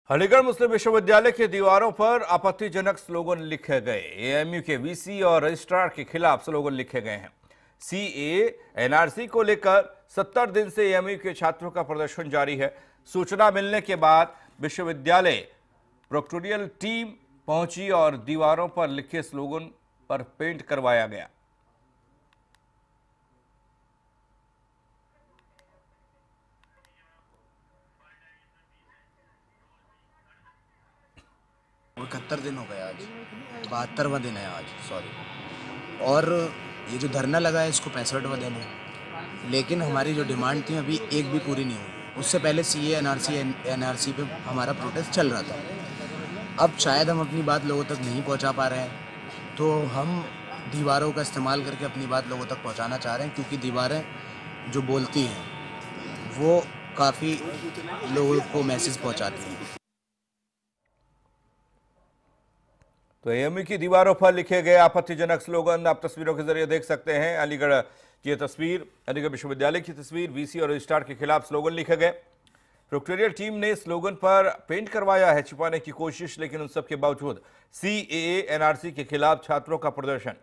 अलीगढ़ मुस्लिम विश्वविद्यालय की दीवारों पर आपत्तिजनक स्लोगन लिखे गए। एएमयू के वीसी और रजिस्ट्रार के खिलाफ स्लोगन लिखे गए हैं। सीएए एनआरसी को लेकर 70 दिन से एएमयू के छात्रों का प्रदर्शन जारी है। सूचना मिलने के बाद विश्वविद्यालय प्रोक्टोरियल टीम पहुंची और दीवारों पर लिखे स्लोगन पर पेंट करवाया गया। वो 71 दिन हो गए, आज 72वां दिन है आज, सॉरी। और ये जो धरना लगा है इसको 65वां दिन है, लेकिन हमारी जो डिमांड थी अभी एक भी पूरी नहीं हुई। उससे पहले सीए एनआरसी पे हमारा प्रोटेस्ट चल रहा था। अब शायद हम अपनी बात लोगों तक नहीं पहुंचा पा रहे हैं, तो हम दीवारों का इस्तेमाल करके अपनी बात लोगों तक पहुंचाना चाह रहे हैं, क्योंकि दीवारें जो बोलती हैं वो काफ़ी लोगों को मैसेज पहुँचाती हैं। तो एएमयू की दीवारों पर लिखे गए आपत्तिजनक स्लोगन आप तस्वीरों के जरिए देख सकते हैं। अलीगढ़ की तस्वीर, अलीगढ़ विश्वविद्यालय की तस्वीर, वीसी और रजिस्ट्रार के खिलाफ स्लोगन लिखे गए। प्रोक्टोरियल टीम ने स्लोगन पर पेंट करवाया है, छिपाने की कोशिश, लेकिन उन सब के बावजूद सीएए एनआरसी के खिलाफ छात्रों का प्रदर्शन।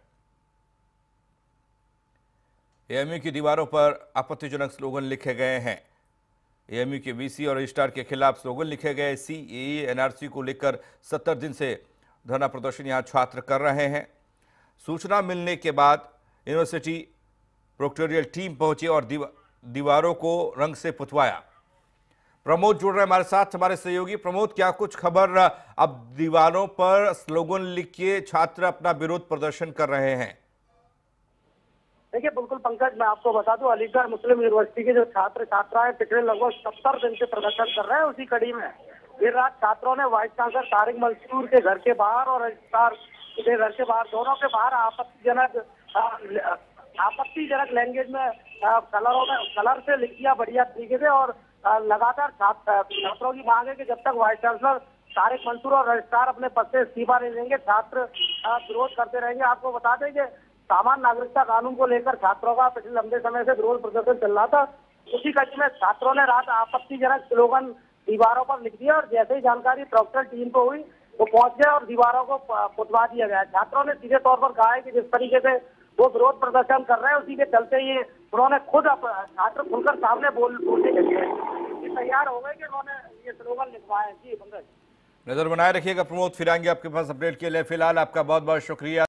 एएमयू की दीवारों पर आपत्तिजनक स्लोगन लिखे गए हैं। एएमयू के वीसी और रजिस्ट्रार के खिलाफ स्लोगन लिखे गए। सीएए एनआरसी को लेकर 70 दिन से धरना प्रदर्शन यहां छात्र कर रहे हैं। सूचना मिलने के बाद यूनिवर्सिटी प्रोक्टोरियल टीम पहुंची और दीवारों को रंग से पुतवाया। प्रमोद जुड़ रहे हैं हमारे साथ, हमारे सहयोगी। प्रमोद, क्या कुछ खबर? अब दीवारों पर स्लोगन लिख के छात्र अपना विरोध प्रदर्शन कर रहे हैं। देखिए, बिल्कुल पंकज, मैं आपको बता दूं, अलीगढ़ मुस्लिम यूनिवर्सिटी के जो छात्र छात्राएं पिछले लगभग 70 दिन से प्रदर्शन कर रहे हैं। उसी कड़ी में देर रात छात्रों ने वाइस चांसलर तारिक मंसूर के घर के बाहर और रजिस्ट्रार के घर के बाहर, दोनों के बाहर आपत्तिजनक लैंग्वेज में कलर से लिख दिया बढ़िया तरीके से। और लगातार छात्रों की मांग है कि जब तक वाइस चांसलर तारिक मंसूर और रजिस्ट्रार अपने पद से इस्तीफा नहीं देंगे, छात्र विरोध करते रहेंगे। आपको बता दें कि सामान्य नागरिकता कानून को लेकर छात्रों का पिछले लंबे समय से विरोध प्रदर्शन चल रहा था। उसी कड़ी में छात्रों ने रात आपत्तिजनक स्लोगन दीवारों पर लिख दिया और जैसे ही जानकारी प्रोक्टर टीम को हुई वो पहुंच गए और दीवारों को पुतवा दिया गया। छात्रों ने सीधे तौर पर कहा है कि जिस तरीके से वो विरोध प्रदर्शन कर रहे हैं, उसी के चलते ही उन्होंने खुद छात्र खुलकर सामने बोलने के लिए तैयार हो गए कि उन्होंने ये स्लोगन लिखवाए। जी पंकज, नजर बनाए रखिएगा प्रमोद, फिर आएंगे आपके पास अपडेट के लिए। फिलहाल आपका बहुत बहुत शुक्रिया।